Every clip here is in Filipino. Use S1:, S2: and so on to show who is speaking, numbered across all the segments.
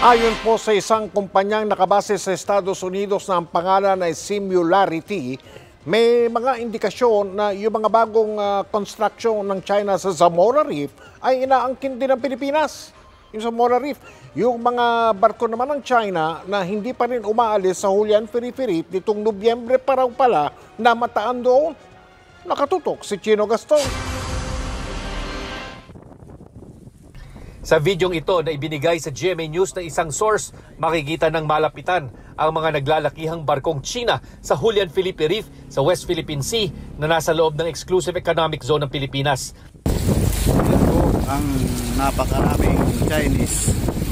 S1: Ayon po sa isang kumpanyang nakabase sa Estados Unidos na ang pangalan ay Simulartity, may mga indikasyon na yung mga bagong construction ng China sa Zamora Reef ay inaangkin din ng Pilipinas. Yung Zamora Reef, yung mga barko naman ng China na hindi pa rin umaalis sa Julian Felipe Reef nitong Nobyembre pa raw pala na mataan doon. Nakatutok si Chino Gaston.
S2: Sa videong ito na ibinigay sa GMA News ng isang source, makikita ng malapitan ang mga naglalakihang barkong China sa Julian Felipe Reef sa West Philippine Sea na nasa loob ng Exclusive Economic Zone ng Pilipinas.
S3: Ito ang napakaraming Chinese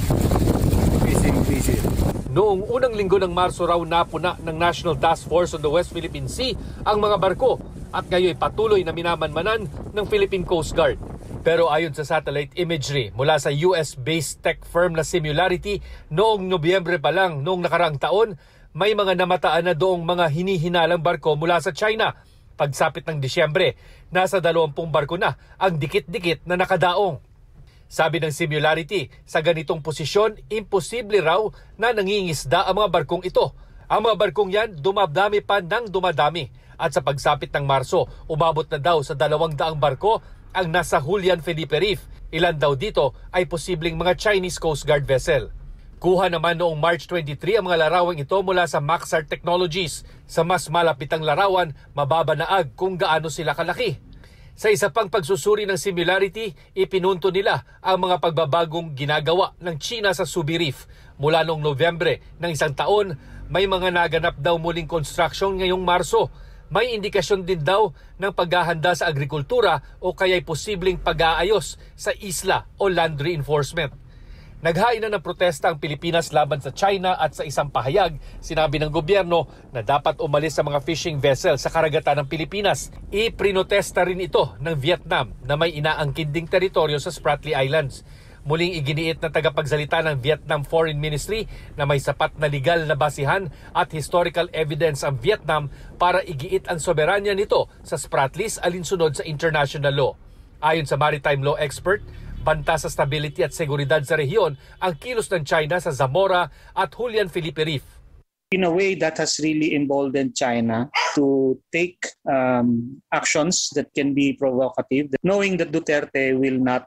S3: fishing.
S2: Noong unang linggo ng Marso raw napuna ng National Task Force on the West Philippine Sea ang mga barko at ngayon patuloy na minamanmanan ng Philippine Coast Guard. Pero ayon sa satellite imagery mula sa US-based tech firm na Simularity, noong Nobyembre pa lang noong nakaraang taon, may mga namataan na doong mga hinihinalang barko mula sa China. Pagsapit ng Disyembre, nasa 20 barko na ang dikit-dikit na nakadaong. Sabi ng Simularity, sa ganitong posisyon, imposible raw na nangingisda ang mga barkong ito. Ang mga barkong yan dumadami pa ng dumadami. At sa pagsapit ng Marso, umabot na daw sa 200 barko ang nasa Julian Felipe Reef. Ilan daw dito ay posibleng mga Chinese Coast Guard vessel. Kuha naman noong March 23 ang mga larawang ito mula sa Maxar Technologies. Sa mas malapitang larawan, mababanaag kung gaano sila kalaki. Sa isa pang pagsusuri ng Simularity, ipinunto nila ang mga pagbabagong ginagawa ng China sa Subi Reef. Mula noong Nobyembre ng isang taon, may mga naganap daw muling construction ngayong Marso. May indikasyon din daw ng paghahanda sa agrikultura o kaya'y posibleng pag-aayos sa isla o land reinforcement. Naghain na ng protesta ang Pilipinas laban sa China at sa isang pahayag, sinabi ng gobyerno na dapat umalis sa mga fishing vessel sa karagatan ng Pilipinas. Iprinotesta rin ito ng Vietnam na may inaangkin ding teritoryo sa Spratly Islands. Muling iginiit na tagapagsalita ng Vietnam Foreign Ministry na may sapat na legal na basihan at historical evidence ang Vietnam para igiit ang soberanya nito sa Spratlys alinsunod sa international law. Ayon sa maritime law expert, banta sa stability at seguridad sa rehiyon ang kilos ng China sa Zamora at Julian Felipe Reef.
S4: In a way that has really emboldened China to take actions that can be provocative, knowing that Duterte will not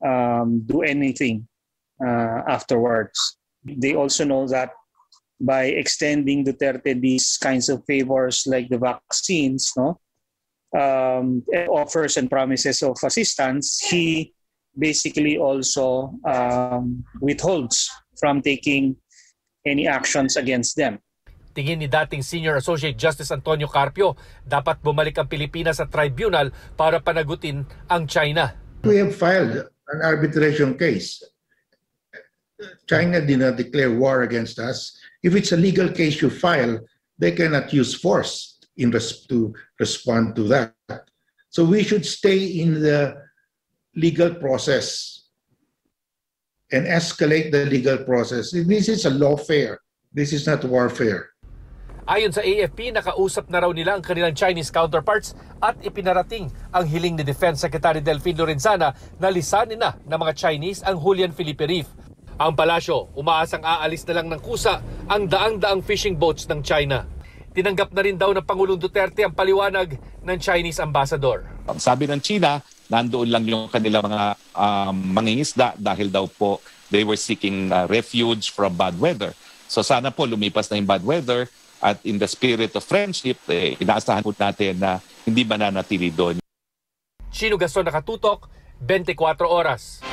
S4: do anything afterwards. They also know that by extending Duterte these kinds of favors like the vaccines, offers and promises of assistance, he basically also withholds from taking any actions against them.
S2: Tingin ni dating Senior Associate Justice Antonio Carpio, dapat bumalik ang Pilipinas sa tribunal para panagutin ang China.
S5: We have filed an arbitration case. China did not declare war against us. If it's a legal case you file, they cannot use force to respond to that. So we should stay in the legal process and escalate the legal process. This is a lawfare. This is not warfare.
S2: Ayon sa AFP, nakausap na raw nila ang kanilang Chinese counterparts at ipinarating ang hiling ni Defense Secretary Delfin Lorenzana na lisanin na ng mga Chinese ang Julian Felipe Reef. Ang palasyo, umaasang aalis na lang ng kusa ang daang-daang fishing boats ng China. Tinanggap na rin daw ng Pangulong Duterte ang paliwanag ng Chinese ambassador.
S6: Sabi ng China, nandoon lang yung kanilang mga mangingisda dahil daw po they were seeking refuge from bad weather. So sana po lumipas na yung bad weather at in the spirit of friendship, inaasahan po natin na hindi mananatili doon.
S2: Chino Gaston, nakatutok, 24 oras.